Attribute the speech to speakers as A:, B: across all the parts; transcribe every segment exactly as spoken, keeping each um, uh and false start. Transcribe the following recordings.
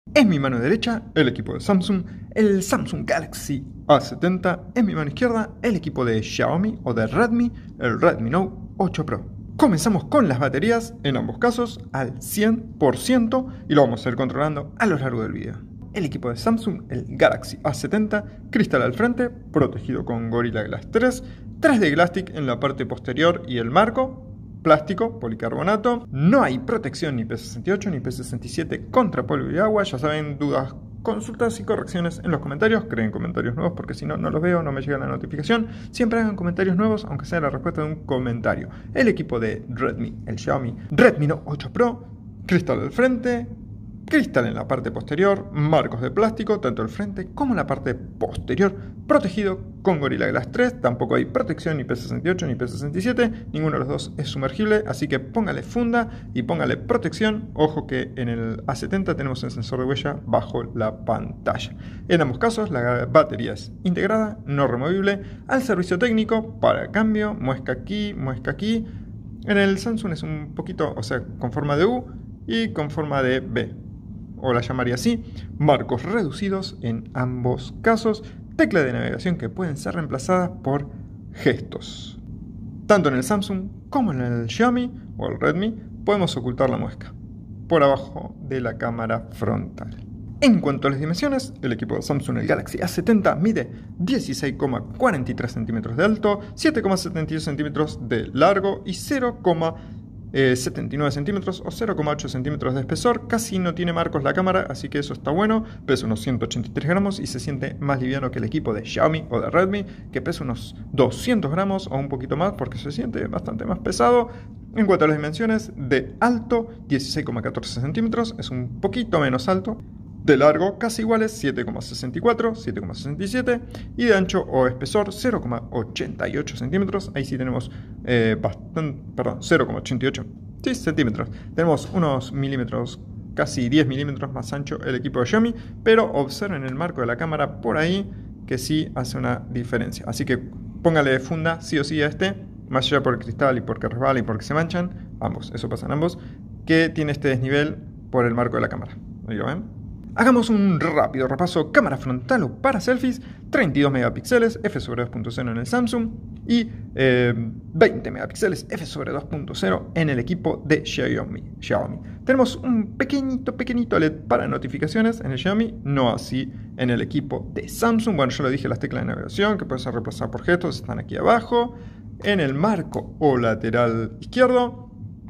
A: En mi mano derecha, el equipo de Samsung, el Samsung Galaxy A setenta. En mi mano izquierda, el equipo de Xiaomi o de Redmi, el Redmi Note ocho Pro. Comenzamos con las baterías, en ambos casos, al cien por ciento y lo vamos a ir controlando a lo largo del video. El equipo de Samsung, el Galaxy A setenta, cristal al frente, protegido con Gorilla Glass tres, tres D Glastic en la parte posterior y el marco, plástico, policarbonato. No hay protección ni P sesenta y ocho ni P sesenta y siete contra polvo y agua. Ya saben, dudas, consultas y correcciones en los comentarios. Creen comentarios nuevos porque si no, no los veo, no me llega la notificación. Siempre hagan comentarios nuevos, aunque sea la respuesta de un comentario. El equipo de Redmi, el Xiaomi Redmi Note ocho Pro, cristal al frente, cristal en la parte posterior, marcos de plástico, tanto el frente como la parte posterior, protegido con Gorilla Glass tres, tampoco hay protección ni P sesenta y ocho ni P sesenta y siete, ninguno de los dos es sumergible, así que póngale funda y póngale protección. Ojo que en el A setenta tenemos el sensor de huella bajo la pantalla. En ambos casos la batería es integrada, no removible, al servicio técnico, para cambio, muesca aquí, muesca aquí. En el Samsung es un poquito, o sea, con forma de U y con forma de B, o la llamaría así, marcos reducidos en ambos casos, tecla de navegación que pueden ser reemplazadas por gestos. Tanto en el Samsung como en el Xiaomi o el Redmi podemos ocultar la muesca por abajo de la cámara frontal. En cuanto a las dimensiones, el equipo de Samsung, el Galaxy A setenta, mide dieciséis coma cuarenta y tres centímetros de alto, siete coma setenta y dos centímetros de largo y cero coma setenta y nueve centímetros o cero coma ocho centímetros de espesor. Casi no tiene marcos la cámara, así que eso está bueno. Pesa unos ciento ochenta y tres gramos y se siente más liviano que el equipo de Xiaomi o de Redmi, que pesa unos doscientos gramos o un poquito más, porque se siente bastante más pesado. En cuanto a las dimensiones, de alto dieciséis coma catorce centímetros, es un poquito menos alto. De largo, casi iguales, siete coma sesenta y cuatro, siete coma sesenta y siete. Y de ancho o espesor, cero coma ochenta y ocho centímetros. Ahí sí tenemos eh, bastante, perdón, cero coma ochenta y ocho sí, centímetros. Tenemos unos milímetros, casi diez milímetros más ancho el equipo de Xiaomi. Pero observen el marco de la cámara por ahí, que sí hace una diferencia. Así que póngale funda sí o sí a este, más allá por el cristal y porque resbala y porque se manchan. Ambos, eso pasa en ambos. Que tiene este desnivel por el marco de la cámara. ¿Ahí lo ven? Hagamos un rápido repaso. Cámara frontal o para selfies, treinta y dos megapíxeles, f sobre dos punto cero en el Samsung y eh, veinte megapíxeles, f sobre dos punto cero en el equipo de Xiaomi. Xiaomi. Tenemos un pequeñito, pequeñito L E D para notificaciones en el Xiaomi, no así en el equipo de Samsung. Bueno, yo lo dije, las teclas de navegación que pueden ser reemplazadas por gestos están aquí abajo. En el marco o lateral izquierdo,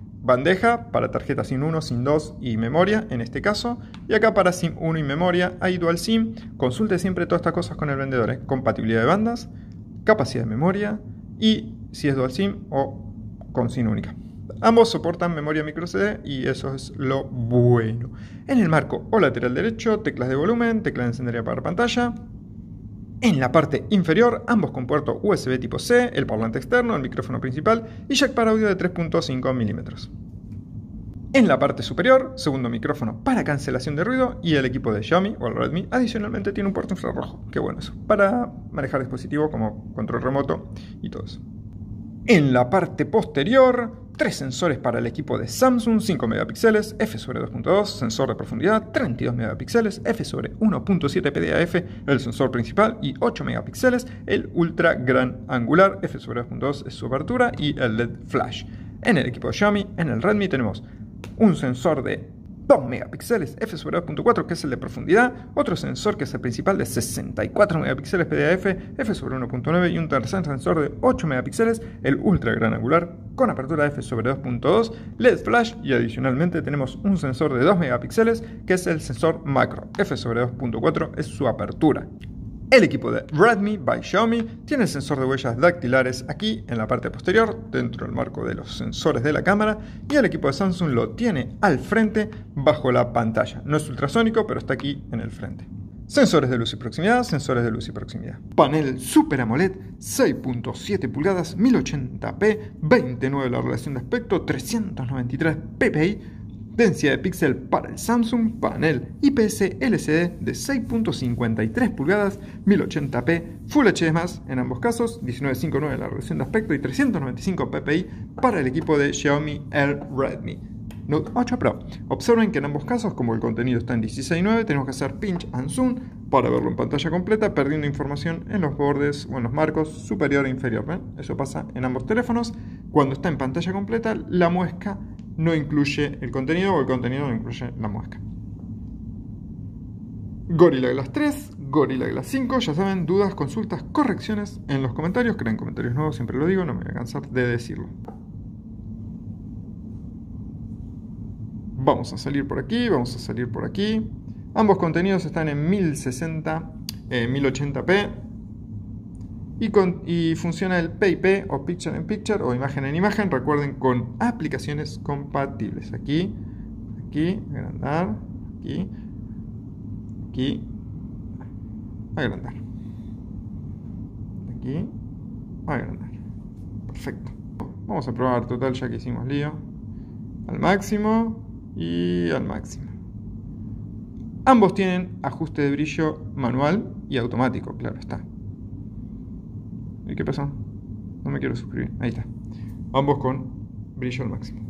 A: bandeja para tarjeta SIM uno, SIM dos y memoria en este caso. Y acá para SIM uno y memoria hay Dual SIM. Consulte siempre todas estas cosas con el vendedor, ¿eh? Compatibilidad de bandas, capacidad de memoria y si es Dual SIM o con SIM única. Ambos soportan memoria micro C D y eso es lo bueno. En el marco o lateral derecho, teclas de volumen, tecla de encender y apagar pantalla. En la parte inferior, ambos con puerto U S B tipo C, el parlante externo, el micrófono principal y jack para audio de tres punto cinco milímetros. En la parte superior, segundo micrófono para cancelación de ruido y el equipo de Xiaomi o el Redmi adicionalmente tiene un puerto infrarrojo. Qué bueno eso, para manejar dispositivos como control remoto y todo eso. En la parte posterior, tres sensores para el equipo de Samsung, cinco megapíxeles, f sobre dos punto dos, sensor de profundidad, treinta y dos megapíxeles, f sobre uno punto siete P D A F, el sensor principal y ocho megapíxeles, el ultra gran angular, f sobre dos punto dos es su apertura y el L E D flash. En el equipo de Xiaomi, en el Redmi tenemos un sensor de dos megapíxeles, f sobre dos punto cuatro, que es el de profundidad, otro sensor que es el principal de sesenta y cuatro megapíxeles P D A F, f sobre uno punto nueve y un tercer sensor de ocho megapíxeles, el ultra gran angular con apertura f sobre dos punto dos, L E D flash y adicionalmente tenemos un sensor de dos megapíxeles que es el sensor macro, f sobre dos punto cuatro es su apertura. El equipo de Redmi by Xiaomi tiene el sensor de huellas dactilares aquí en la parte posterior, dentro del marco de los sensores de la cámara, y el equipo de Samsung lo tiene al frente bajo la pantalla. No es ultrasónico, pero está aquí en el frente. Sensores de luz y proximidad, sensores de luz y proximidad. Panel Super AMOLED, seis punto siete pulgadas, mil ochenta p, veintinueve la relación de aspecto, trescientos noventa y tres p P I, densidad de píxel para el Samsung, panel I P S L C D de seis punto cincuenta y tres pulgadas, mil ochenta p, Full H D más en ambos casos, diecinueve punto cincuenta y nueve la resolución de aspecto y trescientos noventa y cinco p P I para el equipo de Xiaomi el Redmi. Note ocho Pro. Observen que en ambos casos, como el contenido está en dieciséis nueve, tenemos que hacer pinch and zoom para verlo en pantalla completa, perdiendo información en los bordes o en los marcos superior e inferior. ¿Ven? Eso pasa en ambos teléfonos. Cuando está en pantalla completa, la muesca no incluye el contenido o el contenido no incluye la muesca. Gorilla Glass tres, Gorilla Glass cinco, ya saben, dudas, consultas, correcciones en los comentarios. Creen comentarios nuevos, siempre lo digo, no me voy a cansar de decirlo. Vamos a salir por aquí, vamos a salir por aquí. Ambos contenidos están en mil sesenta, eh, mil ochenta p y, con, y funciona el P I P o Picture in Picture o imagen en imagen. Recuerden, con aplicaciones compatibles. Aquí, aquí, agrandar, aquí, aquí, agrandar, aquí, agrandar. Perfecto. Vamos a probar total ya que hicimos lío. Al máximo y al máximo. Ambos tienen ajuste de brillo manual y automático, claro está. ¿Y qué pasó? No me quiero suscribir. Ahí está. Ambos con brillo al máximo.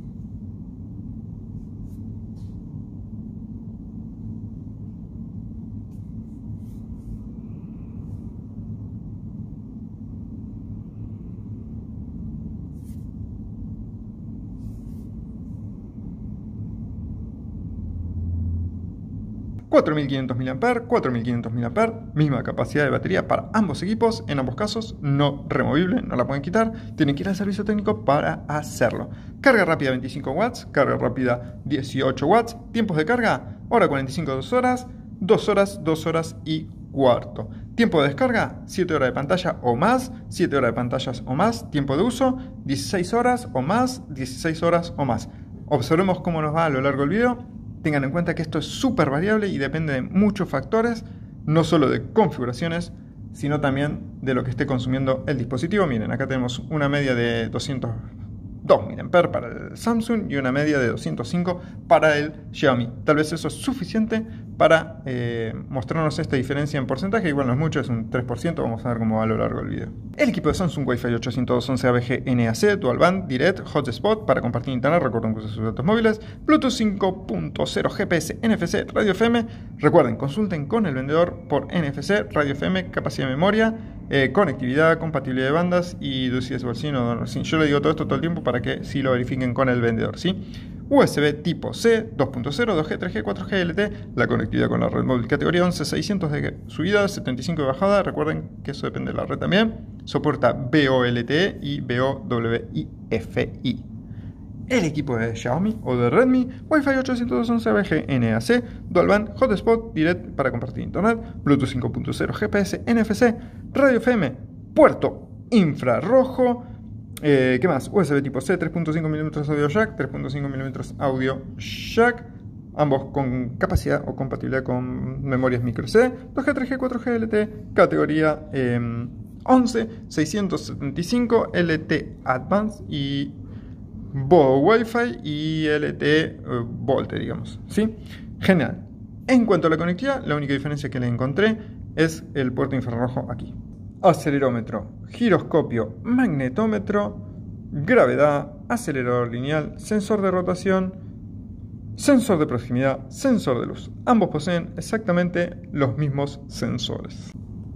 A: cuatro mil quinientos miliamperios hora, cuatro mil quinientos miliamperios hora, misma capacidad de batería para ambos equipos, en ambos casos no removible, no la pueden quitar, tienen que ir al servicio técnico para hacerlo. Carga rápida veinticinco watts, carga rápida dieciocho watts, tiempos de carga, hora cuarenta y cinco, dos horas, dos horas, dos horas y cuarto. Tiempo de descarga, siete horas de pantalla o más, siete horas de pantallas o más, tiempo de uso, dieciséis horas o más, dieciséis horas o más. Observemos cómo nos va a lo largo del video. Tengan en cuenta que esto es súper variable y depende de muchos factores, no solo de configuraciones, sino también de lo que esté consumiendo el dispositivo. Miren, acá tenemos una media de doscientos dos miliamperios hora para el Samsung y una media de doscientos cinco para el Xiaomi. Tal vez eso es suficiente para eh, mostrarnos esta diferencia en porcentaje. Igual no es mucho, es un tres por ciento. Vamos a ver cómo va a lo largo del video. El equipo de Samsung Wi-Fi ochocientos once A B G N A C, Dual Band, Direct, Hotspot para compartir internet. Recuerden que usa sus datos móviles. Bluetooth cinco punto cero, G P S, N F C, radio F M. Recuerden, consulten con el vendedor por N F C, radio F M, capacidad de memoria, eh, conectividad, compatibilidad de bandas y lucidez bolsillo. No, sí, yo le digo todo esto todo el tiempo para que sí lo verifiquen con el vendedor, ¿sí? U S B tipo C, dos punto cero, dos G, tres G, cuatro G L T, la conectividad con la red móvil categoría once, seiscientos de subida, setenta y cinco de bajada. Recuerden que eso depende de la red también. Soporta V O L T E y V O W I F I. El equipo de Xiaomi o de Redmi, Wi-Fi ochocientos once A B G N A C, Dual Band, Hotspot, Direct para compartir internet, Bluetooth cinco punto cero, G P S, N F C, radio F M, puerto infrarrojo. Eh, ¿Qué más? U S B tipo C, tres punto cinco milímetros audio jack, tres punto cinco milímetros audio jack, ambos con capacidad o compatibilidad con memorias micro S D, dos G, tres G, cuatro G L T, categoría eh, once, seiscientos setenta y cinco, L T Advanced y V O Wi-Fi y L T eh, Volte, digamos, ¿sí? Genial. En cuanto a la conectividad, la única diferencia que le encontré es el puerto infrarrojo aquí. Acelerómetro, giroscopio, magnetómetro, gravedad, acelerador lineal, sensor de rotación, sensor de proximidad, sensor de luz. Ambos poseen exactamente los mismos sensores.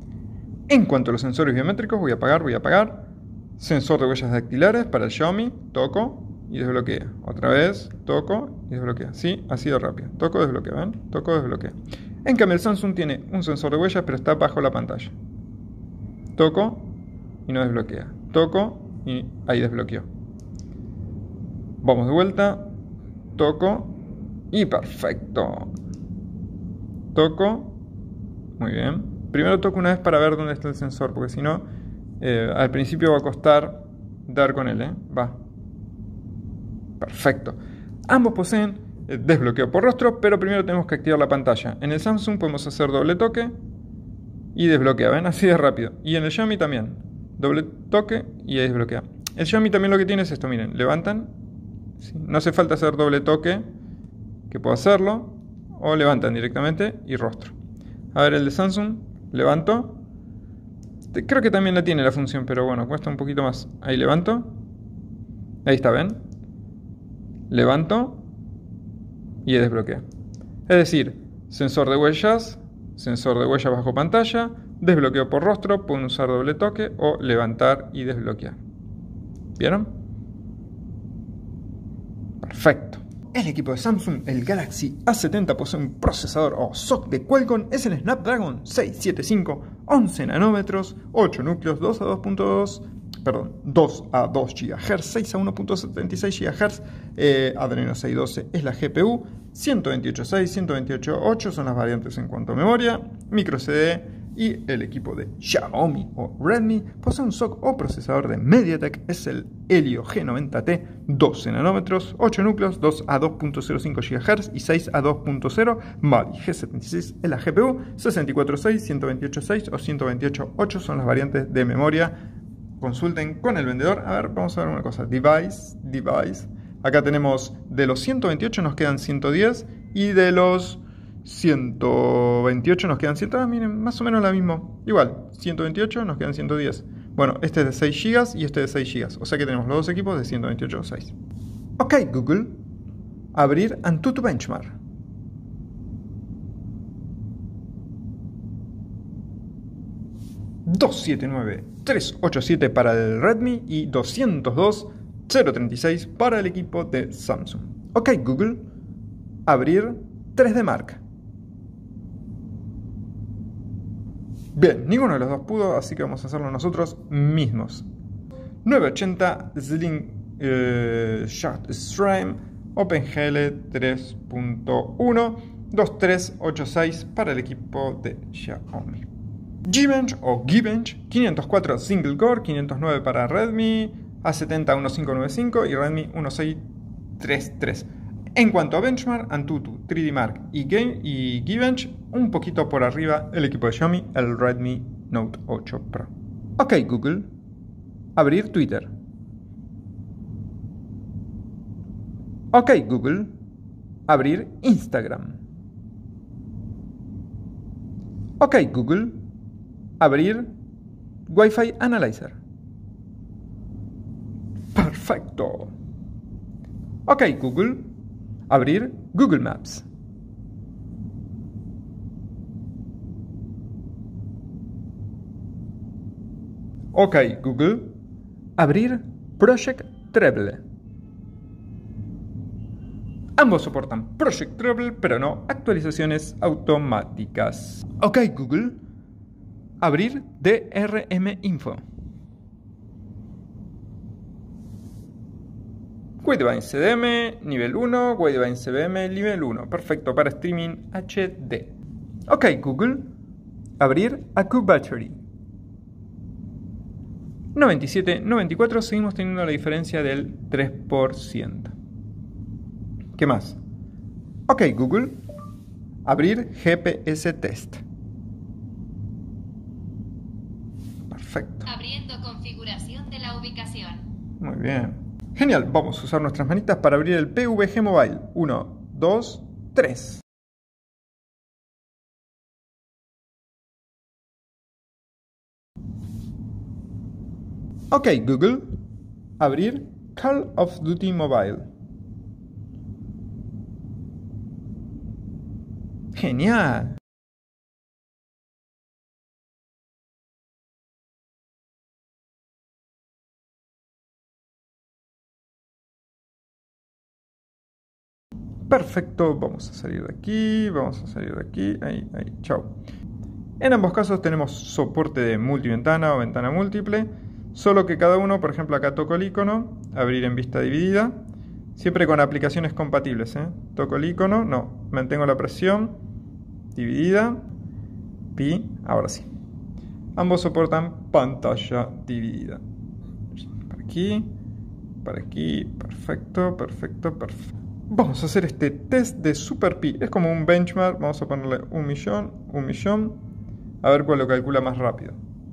A: En cuanto a los sensores biométricos, voy a apagar, voy a apagar. Sensor de huellas dactilares para el Xiaomi, toco y desbloquea. Otra vez, toco y desbloquea. Sí, ha sido rápido. Toco, desbloquea, ¿ven? Toco, desbloquea. En cambio el Samsung tiene un sensor de huellas, pero está bajo la pantalla. Toco y no desbloquea. Toco y ahí desbloqueó. Vamos de vuelta. Toco y perfecto. Toco. Muy bien. Primero toco una vez para ver dónde está el sensor, porque si no, eh, al principio va a costar dar con él, ¿eh? Va. Perfecto. Ambos poseen eh, desbloqueo por rostro, pero primero tenemos que activar la pantalla. En el Samsung podemos hacer doble toque y desbloquea, ¿ven? Así de rápido. Y en el Xiaomi también. Doble toque y ahí desbloquea. El Xiaomi también lo que tiene es esto, miren. Levantan. ¿Sí? No hace falta hacer doble toque, que puedo hacerlo. O levantan directamente y rostro. A ver el de Samsung. Levanto. Creo que también la tiene la función, pero bueno, cuesta un poquito más. Ahí levanto. Ahí está, ¿ven? Levanto. y desbloquea. Es decir, sensor de huellas, sensor de huellas bajo pantalla, desbloqueo por rostro, pueden usar doble toque o levantar y desbloquear. ¿Vieron? Perfecto. El equipo de Samsung, el Galaxy A setenta, posee un procesador o S O C de Qualcomm, es el Snapdragon seiscientos setenta y cinco, once nanómetros, ocho núcleos, dos a dos punto dos, perdón, dos a dos gigahertz, seis a uno punto setenta y seis gigahertz, eh, Adreno seiscientos doce es la G P U, ciento veintiocho punto seis, ciento veintiocho punto ocho son las variantes en cuanto a memoria, micro C D. Y el equipo de Xiaomi o Redmi posee un S O C o procesador de MediaTek, es el Helio G noventa T, doce nanómetros, ocho núcleos, dos a dos punto cero cinco gigahertz y seis a dos punto cero, Mali G setenta y seis es la G P U, sesenta y cuatro punto seis, ciento veintiocho punto seis o ciento veintiocho punto ocho son las variantes de memoria. Consulten con el vendedor. A ver, vamos a ver una cosa, device, device, acá tenemos de los ciento veintiocho nos quedan ciento diez y de los ciento veintiocho nos quedan ciento, ah, miren, más o menos la misma, igual, ciento veintiocho nos quedan ciento diez. Bueno, este es de seis gigas y este de seis gigas, o sea que tenemos los dos equipos de ciento veintiocho punto seis. Ok, Google, abrir Antutu Benchmark. doscientos setenta y nueve, trescientos ochenta y siete para el Redmi y doscientos dos, cero treinta y seis para el equipo de Samsung. Ok, Google, abrir tres D Mark. Bien, ninguno de los dos pudo, así que vamos a hacerlo nosotros mismos. novecientos ochenta Slim eh, Shot Stream OpenGL tres punto uno, veintitrés ochenta y seis para el equipo de Xiaomi. Geekbench o Geekbench quinientos cuatro Single Core, quinientos nueve para Redmi, A setenta quince noventa y cinco y Redmi dieciséis treinta y tres. En cuanto a benchmark, Antutu, tres D Mark y, Game, y Geekbench, un poquito por arriba el equipo de Xiaomi, el Redmi Note ocho Pro. Ok, Google, abrir Twitter. Ok, Google, abrir Instagram. Ok, Google, abrir Wi-Fi Analyzer. Perfecto. Ok, Google, abrir Google Maps. Ok, Google, abrir Project Treble. Ambos soportan Project Treble, pero no actualizaciones automáticas. Ok, Google, abrir D R M Info. Wideband C D M nivel uno, Wideband C B M nivel uno, perfecto para streaming H D. Ok, Google, abrir Accu Battery. noventa y siete, noventa y cuatro, seguimos teniendo la diferencia del tres por ciento. ¿Qué más? Ok, Google, abrir G P S Test. Perfecto.
B: Abriendo configuración de la ubicación.
A: Muy bien. Genial, vamos a usar nuestras manitas para abrir el P V G Mobile. uno, dos, tres. Ok, Google, abrir Call of Duty Mobile. Genial. Perfecto, vamos a salir de aquí, vamos a salir de aquí, ahí, ahí, chao. En ambos casos tenemos soporte de multiventana o ventana múltiple, solo que cada uno, por ejemplo acá toco el icono, abrir en vista dividida, siempre con aplicaciones compatibles, ¿eh? Toco el icono, no, mantengo la presión, dividida, pi, ahora sí. Ambos soportan pantalla dividida. Para aquí, para aquí, perfecto, perfecto, perfecto. Vamos a hacer este test de Super Pi. Es como un benchmark. Vamos a ponerle un millón, un millón. A ver cuál lo calcula más rápido.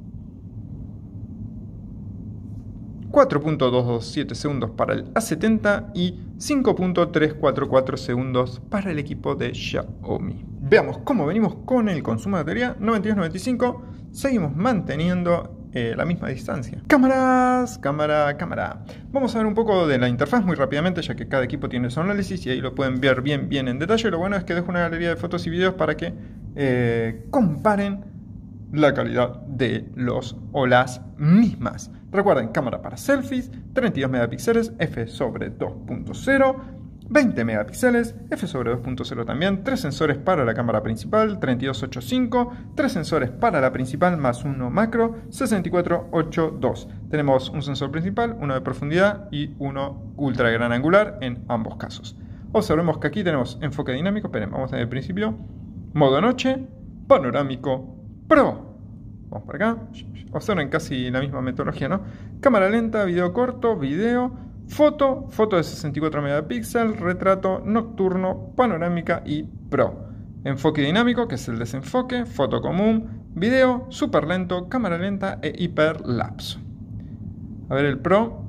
A: cuatro punto doscientos veintisiete segundos para el A setenta y cinco punto trescientos cuarenta y cuatro segundos para el equipo de Xiaomi. Veamos cómo venimos con el consumo de batería. noventa y dos noventa y cinco. Seguimos manteniendo eh, la misma distancia. Cámaras, cámara, cámara. Vamos a ver un poco de la interfaz muy rápidamente, ya que cada equipo tiene su análisis y ahí lo pueden ver bien, bien en detalle. Lo bueno es que dejo una galería de fotos y videos para que eh, comparen la calidad de los o las mismas. Recuerden, cámara para selfies, treinta y dos megapíxeles, f sobre dos punto cero, veinte megapíxeles, f sobre dos punto cero también, tres sensores para la cámara principal, treinta y dos ochenta y cinco, tres sensores para la principal más uno macro, sesenta y cuatro ochenta y dos. Tenemos un sensor principal, uno de profundidad y uno ultra gran angular en ambos casos. Observemos que aquí tenemos enfoque dinámico, esperen, vamos desde el principio, modo noche, panorámico, Pro. Vamos por acá, observen casi la misma metodología, ¿no? Cámara lenta, video corto, video, foto, foto de sesenta y cuatro megapíxeles, retrato, nocturno, panorámica y Pro. Enfoque dinámico, que es el desenfoque, foto común, video, super lento, cámara lenta e hiperlapse. A ver el Pro.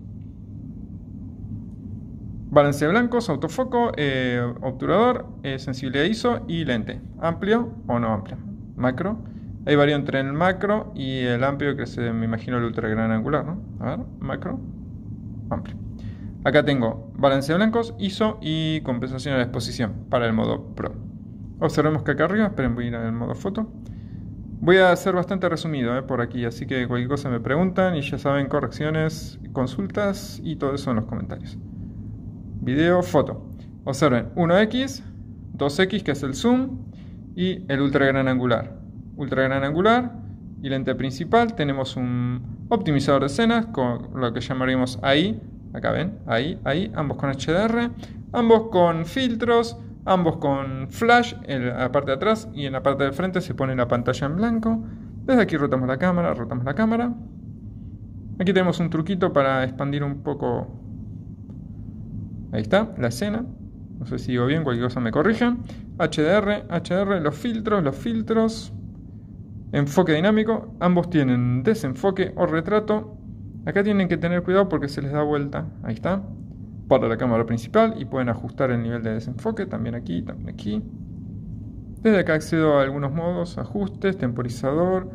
A: Balance de blancos, autofoco, eh, obturador, eh, sensibilidad I S O y lente. Amplio o no amplio. Macro. Ahí varía entre el macro y el amplio, que es, me imagino, el ultra gran angular, ¿no? A ver, macro, amplio. Acá tengo balance de blancos, I S O y compensación a la exposición para el modo Pro. Observemos que acá arriba, esperen, voy a ir al modo foto. Voy a ser bastante resumido eh, por aquí, así que cualquier cosa me preguntan y ya saben, correcciones, consultas y todo eso en los comentarios. Video, foto. Observen, uno equis, dos equis, que es el zoom, y el ultra gran angular. Ultra gran angular y lente principal. Tenemos un optimizador de escenas con lo que llamaríamos A I. Acá ven, ahí, ahí, ambos con H D R, ambos con filtros, ambos con flash en la parte de atrás y en la parte de frente se pone la pantalla en blanco. Desde aquí rotamos la cámara, rotamos la cámara. Aquí tenemos un truquito para expandir un poco. Ahí está, la escena. No sé si digo bien, cualquier cosa me corrijan. H D R, H D R, los filtros, los filtros. Enfoque dinámico, ambos tienen desenfoque o retrato. Acá tienen que tener cuidado porque se les da vuelta, ahí está, para la cámara principal y pueden ajustar el nivel de desenfoque, también aquí, también aquí. Desde acá accedo a algunos modos, ajustes, temporizador,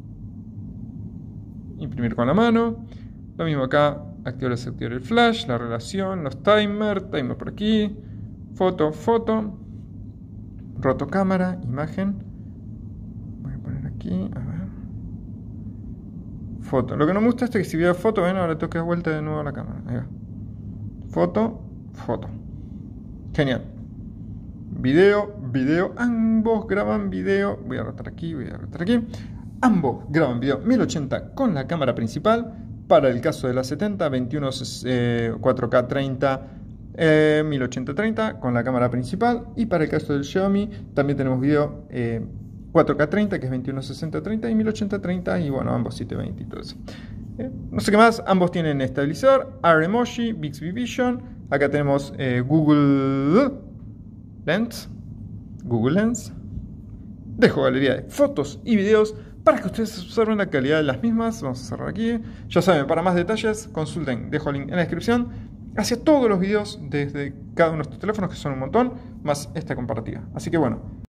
A: imprimir con la mano. Lo mismo acá, activar y desactivar el flash, la relación, los timers, timer por aquí, foto, foto, roto cámara, imagen. Aquí, a ver. Foto. Lo que no me gusta es que si veo foto, ven, ahora tengo que dar vuelta de nuevo a la cámara. Ahí va. Foto, foto. Genial. Video, video. Ambos graban video. Voy a rotar aquí, voy a rotar aquí. Ambos graban video mil ochenta con la cámara principal. Para el caso de la setenta, veintiuno eh, cuatro K treinta. Eh, mil ochenta treinta con la cámara principal. Y para el caso del Xiaomi, también tenemos video. Eh, cuatro K treinta, que es veintiuno sesenta treinta y mil ochenta treinta, y bueno, ambos setecientos veinte y todo eso. Eh, no sé qué más, ambos tienen estabilizador, R Emoji, Bixby Vision. Acá tenemos eh, Google Lens, Google Lens. Dejo galería de fotos y videos para que ustedes observen la calidad de las mismas. Vamos a cerrar aquí. Ya saben, para más detalles, consulten, dejo el link en la descripción, hacia todos los videos desde cada uno de estos teléfonos, que son un montón, más esta comparativa. Así que bueno.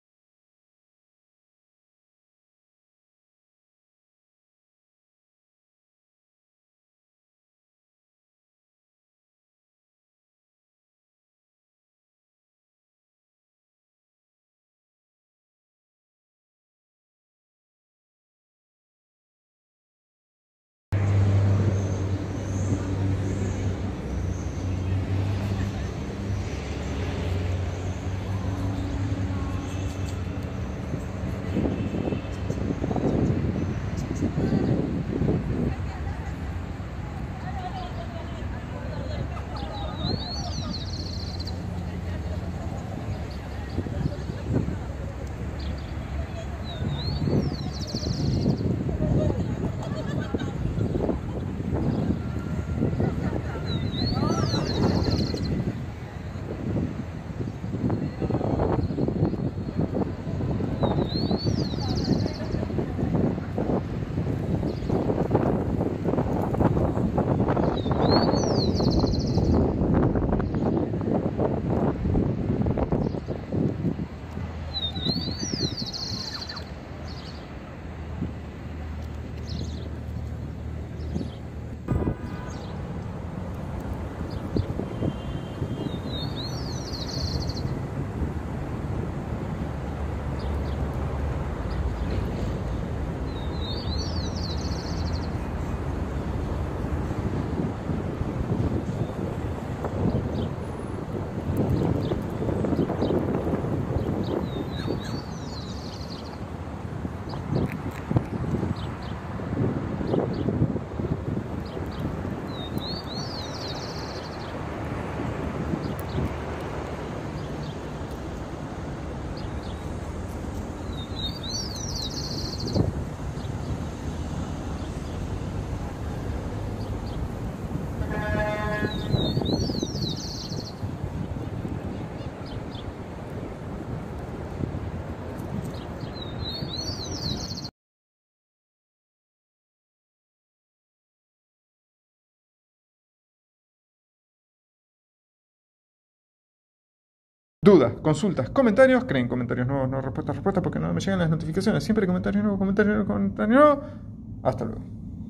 A: Dudas, consultas, comentarios. Creen comentarios nuevos, no respuestas, respuestas, porque no me llegan las notificaciones. Siempre comentarios nuevos, comentarios nuevos, comentarios nuevos. Hasta luego.